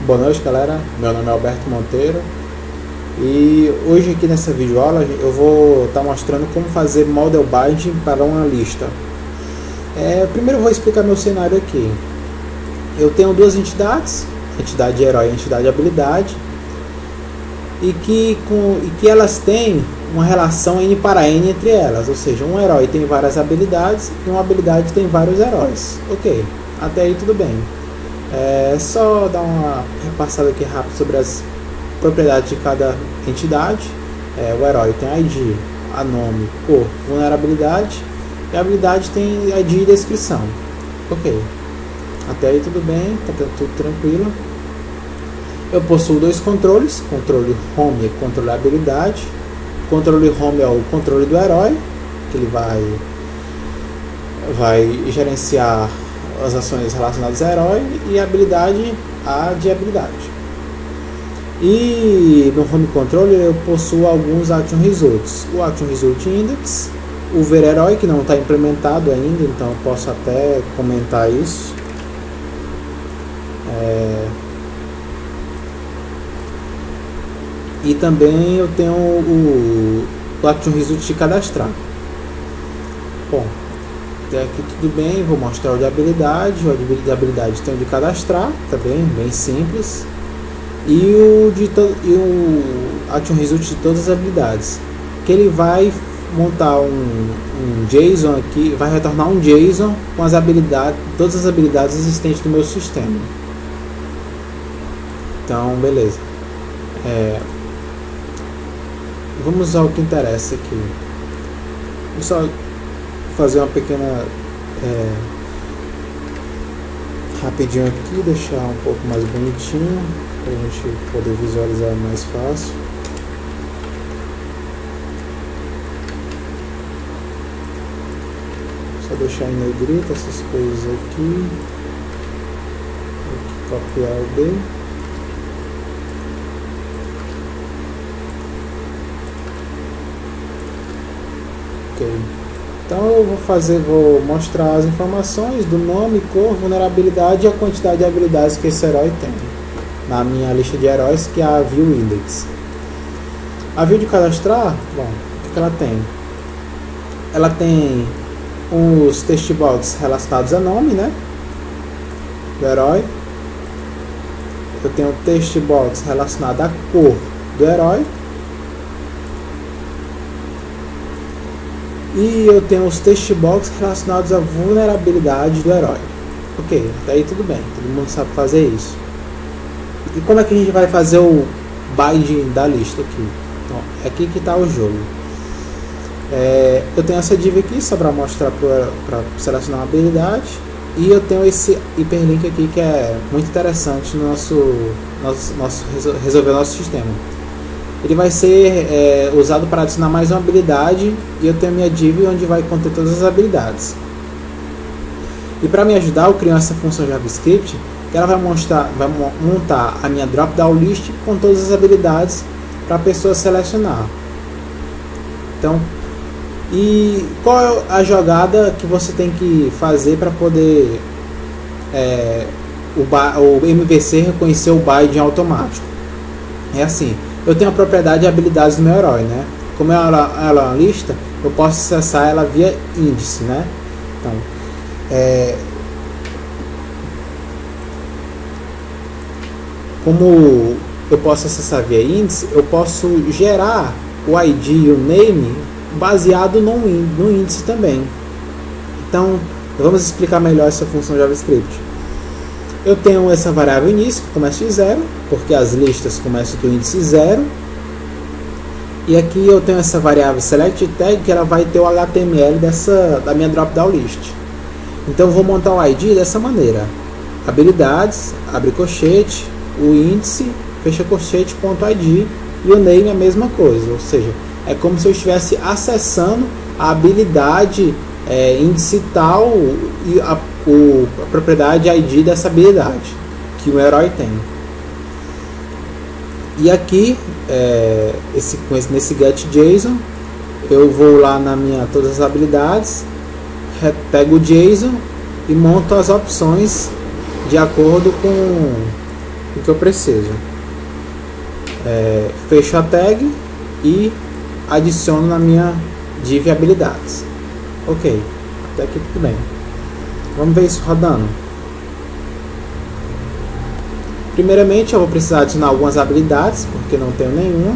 Boa noite, galera. Meu nome é Alberto Monteiro e hoje aqui nessa videoaula eu vou estar mostrando como fazer model binding para uma lista. Primeiro eu vou explicar meu cenário aqui. Eu tenho duas entidades, entidade herói e entidade habilidade, e que elas têm uma relação N para N entre elas, ou seja, um herói tem várias habilidades e uma habilidade tem vários heróis. Ok, até aí tudo bem. Só dar uma repassada aqui rápido sobre as propriedades de cada entidade. O herói tem ID, a nome, cor, vulnerabilidade, e a habilidade tem ID e descrição. Ok, até aí tudo bem, tá tudo tranquilo. Eu possuo dois controles, controle home e controle habilidade. Controle home é o controle do herói, que ele vai gerenciar as ações relacionadas ao herói, e a habilidade, a de habilidade. E no home controller eu possuo alguns action results: o action result index, o ver herói, que não está implementado ainda, então eu posso até comentar isso. E também eu tenho o action result de cadastrar. Bom, até aqui tudo bem. Vou mostrar o de habilidade. O de habilidade tem o de cadastrar, tá bem simples. E o action result de todas as habilidades, que ele vai montar um JSON aqui, vai retornar um JSON com as habilidades, todas as habilidades existentes do meu sistema. Então, beleza. Vamos ao que interessa aqui. Vou só fazer uma pequena rapidinho aqui, deixar um pouco mais bonitinho para a gente poder visualizar mais fácil. Só deixar em negrito essas coisas aqui. Vou copiar o B. Então eu vou mostrar as informações do nome, cor, vulnerabilidade e a quantidade de habilidades que esse herói tem na minha lista de heróis, que é a view index. A view de cadastrar, bom, o que ela tem? Ela tem os text box relacionados a nome, né, do herói. Eu tenho o text box relacionado à cor do herói. E eu tenho os text box relacionados à vulnerabilidade do herói. Ok, até aí tudo bem, todo mundo sabe fazer isso. E como é que a gente vai fazer o binding da lista aqui? Então, é aqui que está o jogo. Eu tenho essa div aqui só para mostrar, para selecionar uma habilidade. E eu tenho esse hiperlink aqui que é muito interessante no resolver o nosso sistema. Ele vai ser usado para adicionar mais uma habilidade, e eu tenho a minha div onde vai conter todas as habilidades. E para me ajudar, eu criei essa função JavaScript que ela vai montar a minha drop-down list com todas as habilidades para a pessoa selecionar. Então, e qual é a jogada que você tem que fazer para poder o MVC reconhecer o binding automático? É assim. Eu tenho a propriedade de habilidades do meu herói, né? Como ela é uma lista, eu posso acessar ela via índice, né? Então, como eu posso acessar via índice, eu posso gerar o ID e o name baseado no índice também. Então, vamos explicar melhor essa função JavaScript. Eu tenho essa variável início, que começa de 0, porque as listas começam do índice 0. E aqui eu tenho essa variável select tag, que ela vai ter o HTML da minha drop-down list. Então eu vou montar o ID dessa maneira: habilidades, abre colchete, o índice, fecha colchete, ponto ID, e o name é a mesma coisa, ou seja, é como se eu estivesse acessando a habilidade índice tal e a propriedade ID dessa habilidade que o herói tem. E aqui nesse getJSON eu vou lá na minha todas as habilidades, pego o JSON e monto as opções de acordo com o que eu preciso. Fecho a tag e adiciono na minha div habilidades. Ok, até aqui tudo bem. Vamos ver isso rodando. Primeiramente eu vou precisar adicionar algumas habilidades, porque não tenho nenhuma.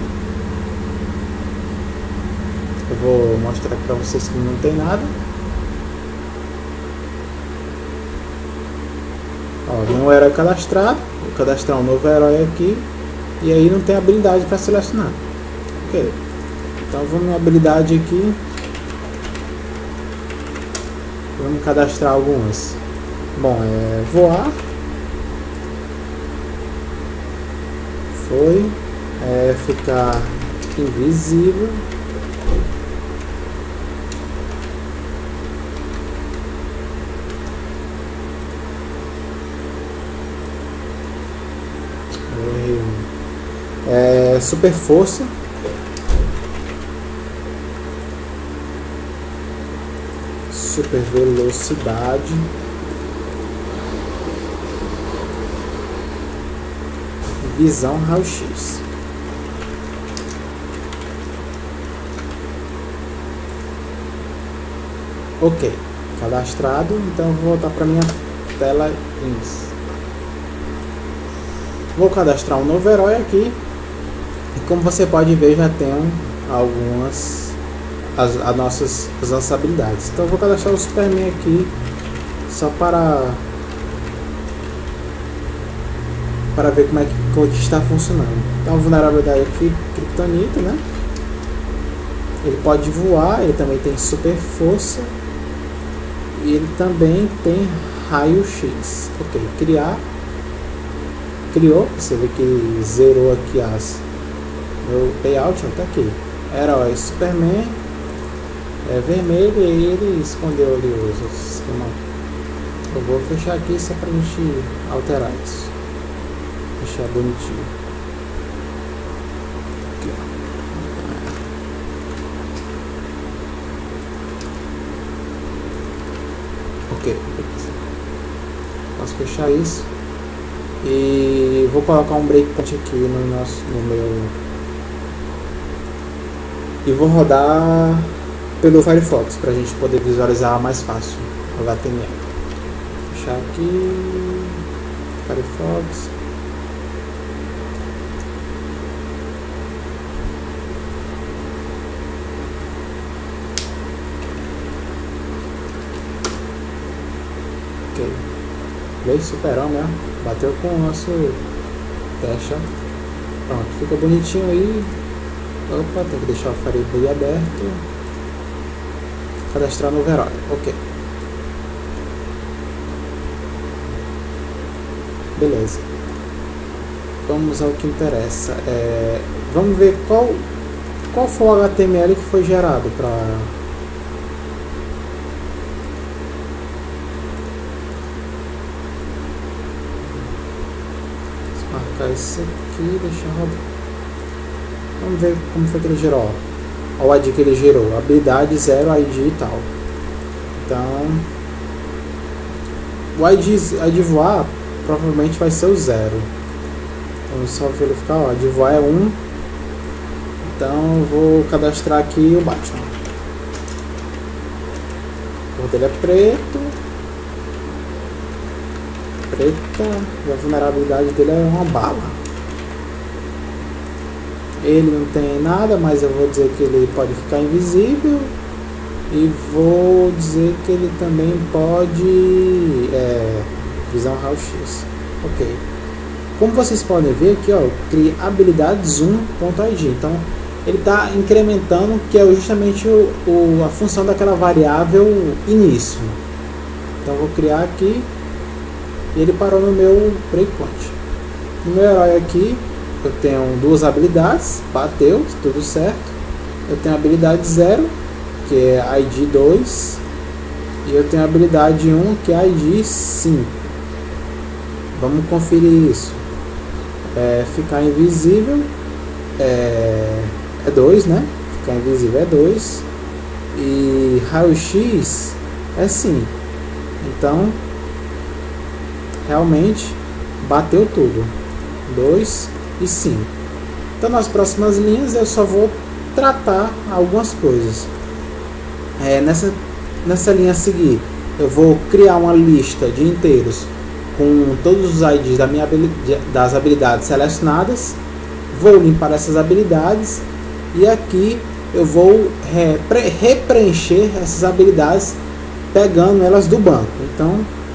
Eu vou mostrar aqui para vocês que não tem nada. Um herói cadastrado, vou cadastrar um novo herói aqui, e aí não tem habilidade para selecionar. Ok, então vamos na habilidade aqui, vamos cadastrar algumas. Bom, voar, foi, ficar invisível, super força, super velocidade, visão raio-x. Ok, cadastrado, então vou voltar para minha tela índice. Vou cadastrar um novo herói aqui. E como você pode ver, já tem algumas as nossas habilidades. Então eu vou cadastrar o Superman aqui só para ver como é que está funcionando. Então, vulnerabilidade aqui, Kryptonita, né? Ele pode voar, ele também tem super força e ele também tem raio-x. Ok, criou, você vê que ele zerou aqui meu layout, tá aqui. Herói Superman vermelho e ele escondeu ali os outros esquemas. Eu vou fechar aqui só pra gente alterar isso. Deixar bonitinho. Aqui, ok, posso fechar isso e vou colocar um breakpoint aqui no meu e vou rodar pelo Firefox para a gente poder visualizar mais fácil o HTML. Vou fechar aqui Firefox. Ok, veio superão, né? Bateu com o nosso teste. Pronto, fica bonitinho aí. Opa, tem que deixar o Firebase aberto. Cadastrar novo herói. Ok. Beleza. Vamos ao que interessa. Vamos ver qual foi o HTML que foi gerado para marcar isso aqui, deixa eu rodar. Vamos ver como foi que ele gerou. O ID que ele gerou, habilidade 0, ID e tal. Então, o ID voar provavelmente vai ser o 0. Vamos só verificar, ó, ID voar é 1. Então, eu vou cadastrar aqui o Batman. A cor dele é preto. Preta. E a vulnerabilidade dele é uma bala. Ele não tem nada, mas eu vou dizer que ele pode ficar invisível e vou dizer que ele também pode visão raio-x. Ok. Como vocês podem ver aqui, ó, eu criei habilidades 1.id. Então ele está incrementando, que é justamente a função daquela variável início. Então eu vou criar aqui e ele parou no meu breakpoint. No meu herói aqui eu tenho duas habilidades, bateu, tudo certo. Eu tenho a habilidade 0, que é ID 2, e eu tenho a habilidade 1, que é ID 5. Vamos conferir isso. Ficar invisível é 2, né? Ficar invisível é 2. E raio-x é sim. Então, realmente bateu tudo. 2 e 5. Então nas próximas linhas eu só vou tratar algumas coisas. Nessa linha a seguir, eu vou criar uma lista de inteiros com todos os IDs das habilidades selecionadas. Vou limpar essas habilidades e aqui eu vou repreencher essas habilidades pegando elas do banco. Então